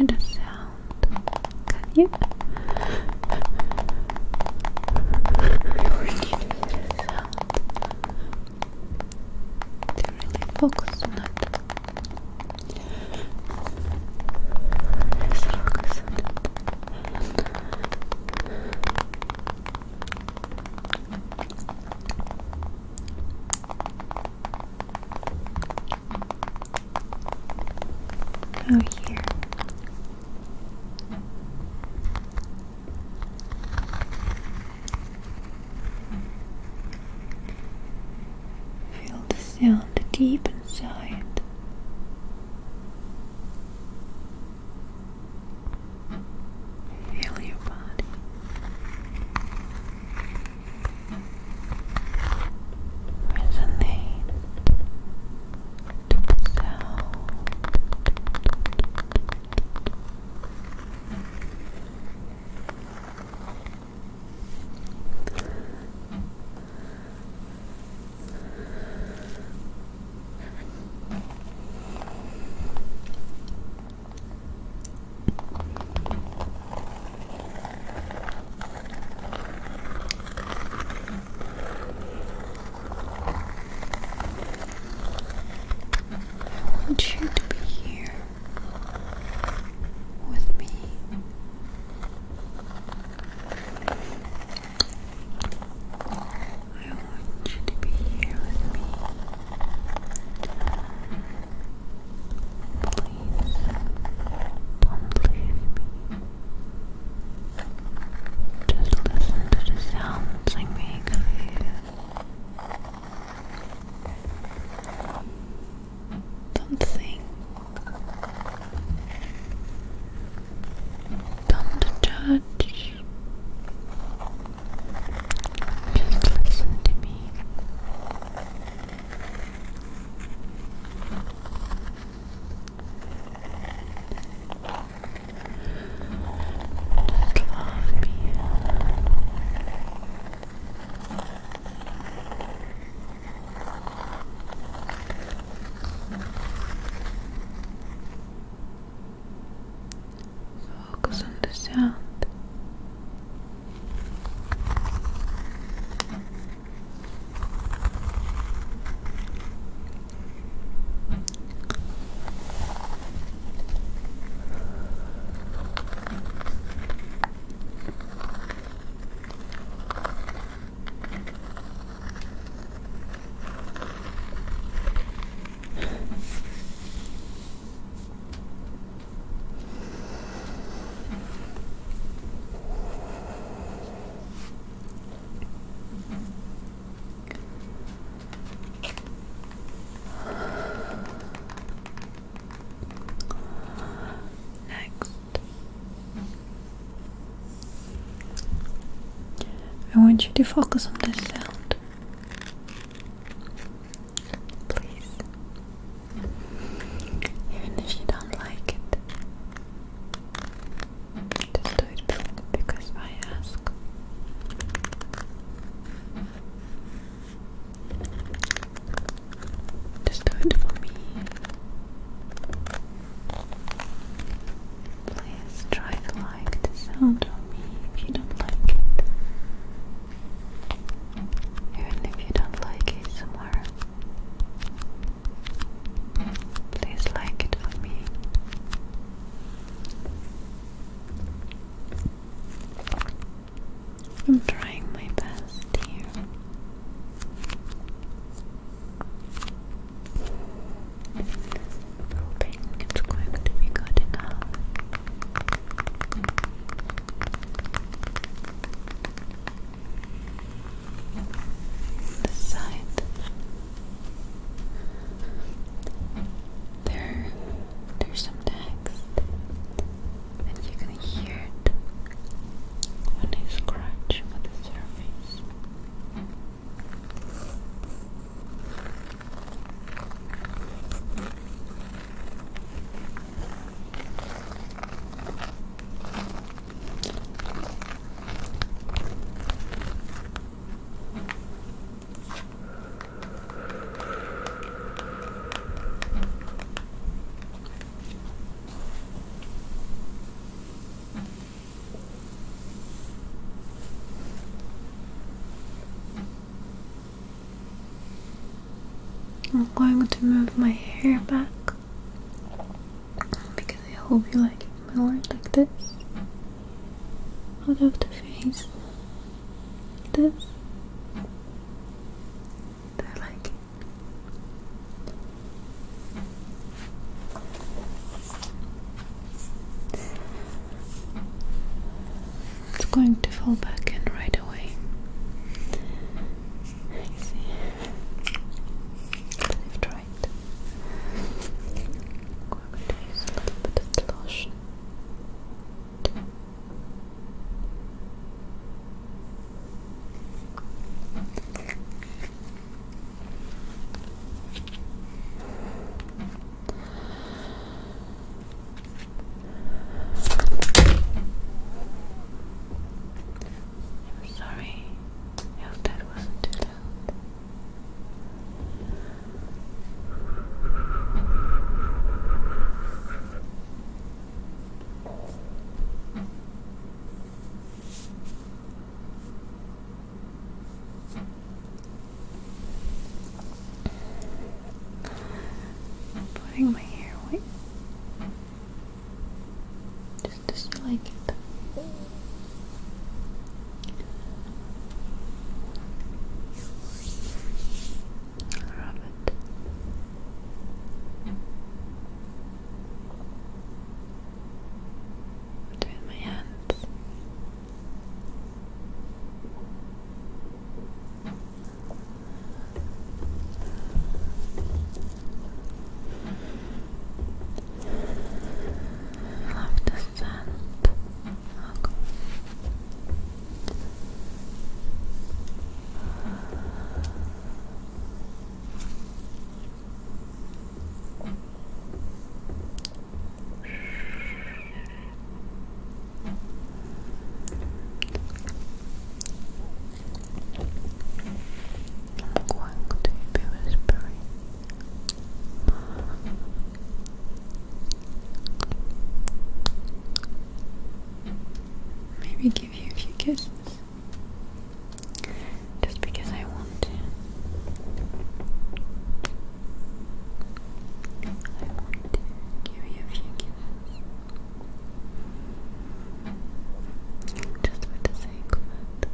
hear the sound? Can you? To really focus on it. Just focus on it. Now here. Feel the sound deep inside. Feel your body. Resonate to the sound. I want you to be here with me. I want you to be here with me. Please don't leave me. Just listen to the sounds I make of you. Don't think. Don't judge. Just listen to me. Just love me. Focus on the sound. Next, I want you to focus on this sound. Please. Even if you don't like it, just do it because I ask. Just do it for me. Please try to like the sound of me if you don't like it. Even if you don't like ASMR, please like it for me. I'm trying my best here. I'm going to move my hair back because I hope you like it more like this. Out of the face. This. I like it. It's going to fall back in right away. You see? I've tried. I'm going to use a little bit of the lotion. Sorry if that wasn't too loud. Putting my hair away. Just as you like it. Rub it. Between my hands. Love the scent. Okay. I'm going to be whispering. Maybe give you a few kisses. Just because I want to. I want to give you a few kisses. Just for the sake of it.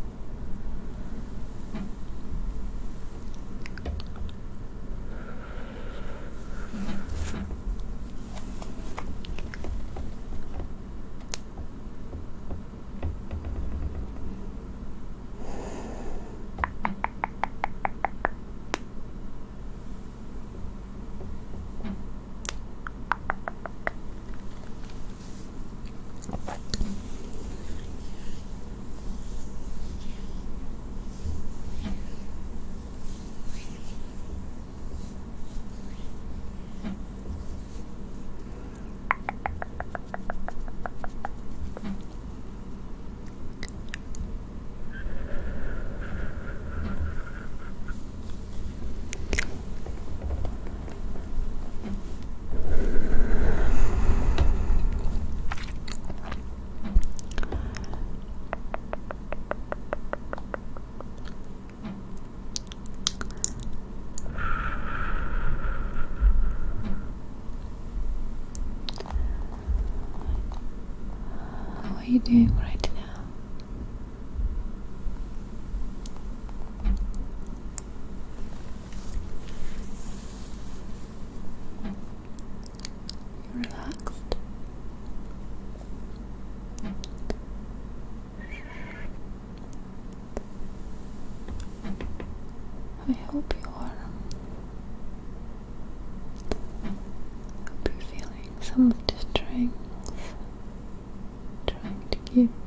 How are you doing right now? You relaxed? I hope you are. I hope you're feeling some of the strength trying to give